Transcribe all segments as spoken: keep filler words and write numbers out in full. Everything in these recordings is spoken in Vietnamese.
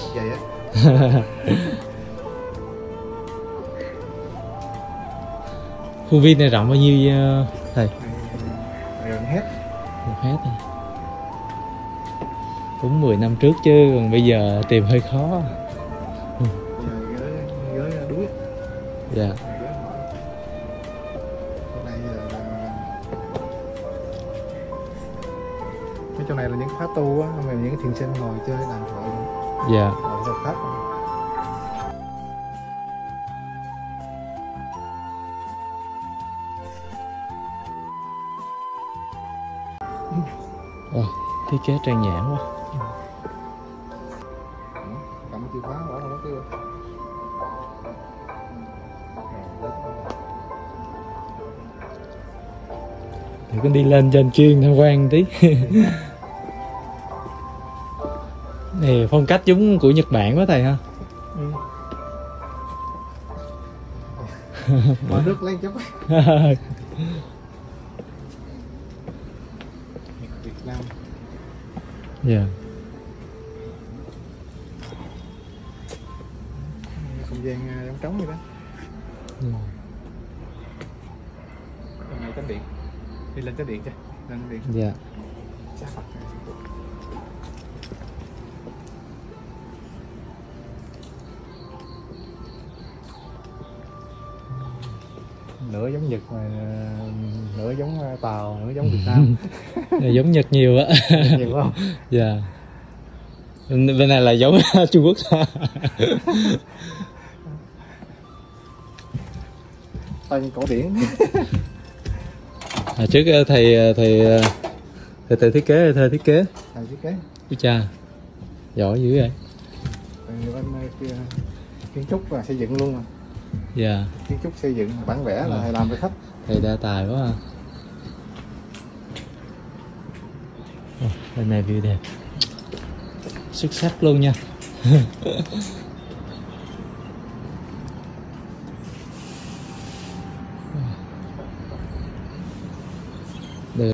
Vậy á. Khuôn viên này rộng bao nhiêu thầy? Gần hết. Một hết này. Đúng mười năm trước chứ còn bây giờ tìm hơi khó. Giờ gới gới đuối. Dạ. Cái chỗ này là những khóa tu á, mà những thiền sinh ngồi chơi làm thoại luôn. Dạ. Ngồi hợp pháp. Wow, thiết kế trang nhã quá. Cầm chìa khóa bỏ vào cái. Thì con đi lên trên kia tham quan tí. Này phong cách giống của Nhật Bản quá thầy ha. Ừ. Mở nước lên chút. Việt Nam. Dạ. Yeah. Không gian trống trống vậy đó. Yeah. Cái này cánh điện. Đi lên cái điện cho. Lên điện. Dạ. Yeah. Nửa giống Nhật mà nửa giống Tàu, nửa giống Việt Nam. Giống Nhật nhiều á. Nhiều không? Dạ. Yeah. Bên này là giống Trung Quốc. Tên cổ điển. À, trước thầy thầy thầy, thầy thiết kế thầy thiết kế. Thầy thiết kế. Ui cha. Giỏi dữ vậy. Bên kiến trúc và xây dựng luôn mà. Dạ. Yeah. Kiến trúc xây dựng bản vẽ là thầy làm với khách. Thầy đa tài quá ha. Oh, bên này view đẹp. Xuất sắc luôn nha. Được.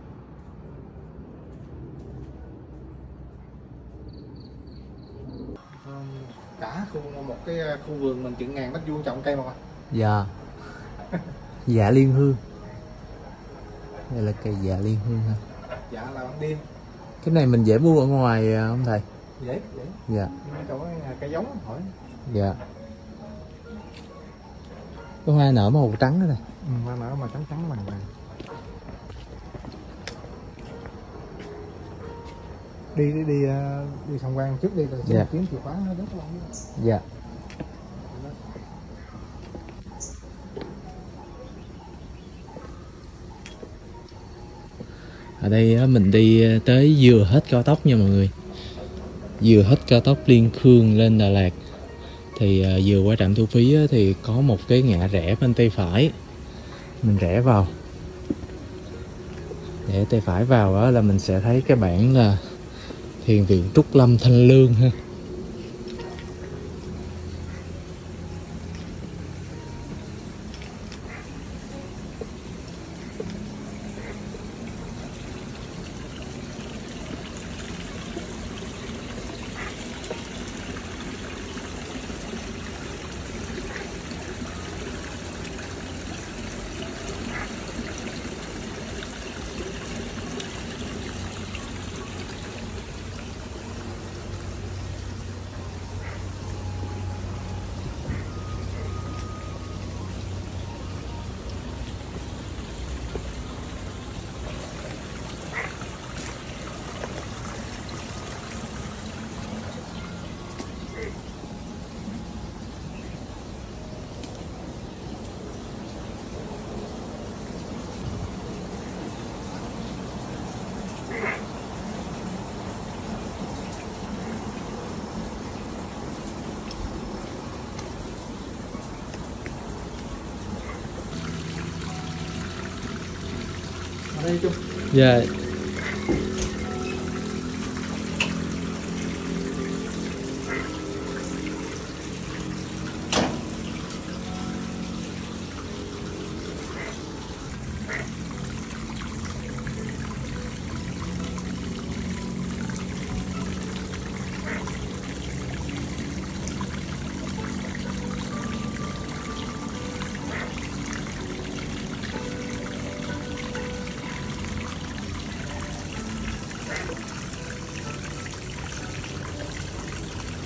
Cả khu một cái khu vườn mình chừng ngàn mét vuông trồng cây mà. Dạ. Dạ liên hương. Đây là cây dạ liên hương ha. Dạ là ban đêm. Cái này mình dễ mua ở ngoài không thầy? Dễ, dễ. Dạ. Nhưng chỗ cây giống hỏi. Dạ. Có hoa nở màu trắng đó này. Ừ, hoa nở màu trắng trắng vàng vàng. Đi đi đi đi tham quan trước đi rồi dạ. kiếm chìa khóa nó rất lâu. Dạ. Ở đây mình đi tới vừa hết cao tốc nha mọi người. Vừa hết cao tốc Liên Khương lên Đà Lạt. Thì vừa qua trạm thu phí thì có một cái ngã rẽ bên tay phải. Mình rẽ vào. Rẽ tay phải vào đó là mình sẽ thấy cái bảng là Thiền viện Trúc Lâm Thanh Lương ha. Đây chung. Dạ.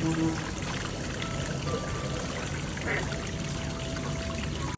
Đó.